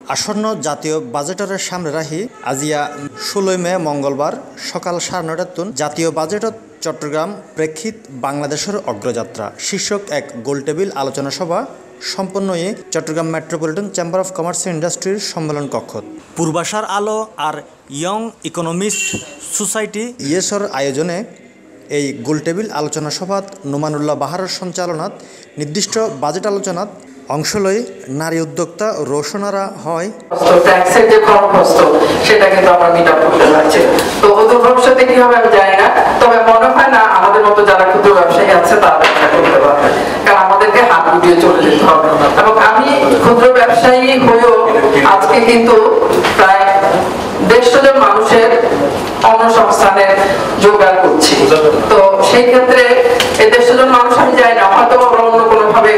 আসন্ন জাতীয় বাজেটের সামনে রাখি আজিয়া 16 মে মঙ্গলবার সকাল 9:30 জাতীয় বাজেটত চট্টগ্রাম প্রেক্ষিত বাংলাদেশের অগ্রযাত্রা শীর্ষক এক গোলটেবিল আলোচনা সভা সম্পন্ন হয়ে Chattogram metropolitan chamber of commerce and ইন্ডাস্ট্রির সম্মেলন কক্ষ পূর্বাশার আলো আর ইয়ং ইকোনমিস্ট সোসাইটি ইয়েসর আয়োজনে এই গোলটেবিল আলোচনা সভাত নোমানুল্লাহ বাহারের সঞ্চালনাত নির্দিষ্ট বাজেট আলোচনাত অংশ লই নারী উদ্যোক্তা রোশনারা হয় ট্যাক্সের যে খরচ সেটা কিন্তু আমরা মিট আপ করতে পারছি। তো অদূর ভবিষ্যতে কি হবে আমি জানি না, তবে মনে হয় না আমাদের মতো যারা ক্ষুদ্র ব্যবসায়ী আছে তারা ব্যবসা করতে পারবে, কারণ আমাদেরকে হাত গুটিয়ে চলে যেতে হবে। এবং আমি ক্ষুদ্র ব্যবসায়ী হয়েও আজকে কিন্তু প্রায় 150 জন মানুষের কর্মসংস্থানের জোগাড় করছি। তো সেই ক্ষেত্রে এই 150 জন মানুষ আমি যাই না, হয়তো অন্য কোনো ভাবে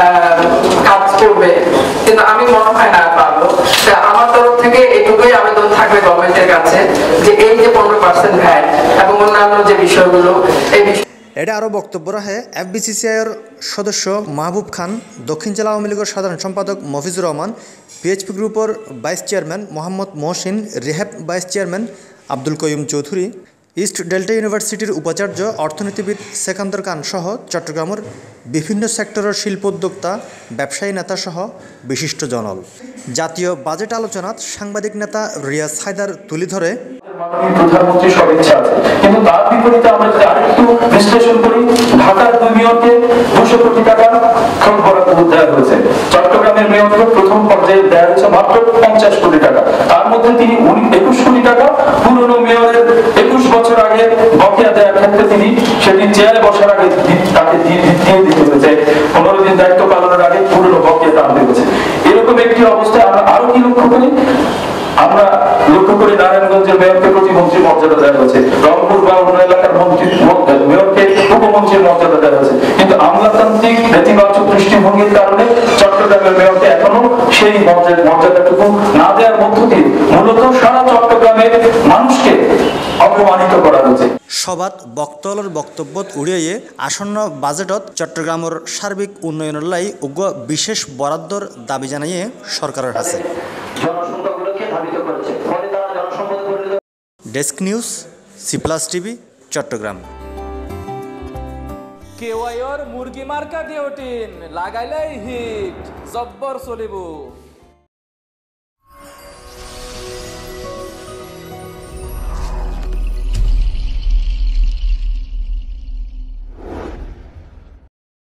কাজ করবে, কিন্তু আমি মনে হয় না পারবো। আমার তরফ থেকে এটুকুই আবেদন থাকবে গভর্নমেন্টের কাছে যে এই যে 15% ভ্যাট এবং অন্যান্য যে বিষয়গুলো এই এটা আরও বক্তব্য রাখে এফবিসিসিআইয়ের সদস্য মাহবুব খান, দক্ষিণ জেলা আওয়ামী লীগের সাধারণ সম্পাদক মফিজুর রহমান, পিএইচপি গ্রুপের vice chairman Mohammad Mohsin, REHAB vice chairman Abdul Qayyum Chowdhury, East Delta ইউনিভার্সিটির উপাচার্য অর্থনীতিবিদ সেকান্দর খান সহ চট্টগ্রামের বিভিন্ন সেক্টরের শিল্পোদ্যোক্তা ব্যবসায়ী নেতা সহ বিশিষ্ট জনল। জাতীয় বাজেট আলোচনাত সাংবাদিক নেতা রিয়াজ হায়দার তুলে ধরে প্রধানমন্ত্রী সদিচ্ছা আছে, কিন্তু তার বিপরীতে আমরা যদি আরেকটু বিশ্লেষণ করি, ঢাকার 2 মেয়রকে 200 কোটি টাকা বরাদ্দ দেওয়া হয়েছে। চট্টগ্রামের মেয়রকে প্রথম পর্যায়ে দেওয়া হয়েছে মাত্র 50 কোটি টাকা। তার মধ্যে তিনি 21 কোটি টাকা পুরনো মেয়রের 21 বছর আগে বকেয়া দেওয়ার ক্ষেত্রে তিনি সেটি চেয়ারে বসার আগে তাকে দিয়ে দিতে হয়েছে। 15 দিন দায়িত্ব পালনের আগে পুরনো বকেয়া টানতে হয়েছে। এরকম একটি অবস্থায় আমরা আরো কি লক্ষ্য করি? আমরা লক্ষ্য করি নারায়ণগঞ্জের মেয়রকে প্রতিমন্ত্রী মর্যাদা দেওয়া হয়েছে, রংপুর বা অন্য এলাকার মেয়রকে উপমন্ত্রীর মর্যাদা দেওয়া হয়েছে, কিন্তু আমলাতান্ত্রিক নেতিবাচক দৃষ্টিভঙ্গির কারণে চট্টগ্রামের মেয়রকে এখনো সেই মর্যাদাটুকু না দেওয়ার মধ্য দিয়ে মূলত সারা চট্টগ্রামের মানুষকে অপমানিত করা হয়েছে। সভাত বক্তব্যের বক্তব্য উড়িয়ে আসন্ন বাজেটত চট্টগ্রামের সার্বিক উন্নয়নের লাই উগ্র বিশেষ বরাদ্দর দাবি জানিয়ে সরকারের কাছে। Desk news, C plus TV, Chattogram. কেওয়াইর মুরগি মার্কা ডিওটিন লাগাইলেই হিট জব্বর চলিব।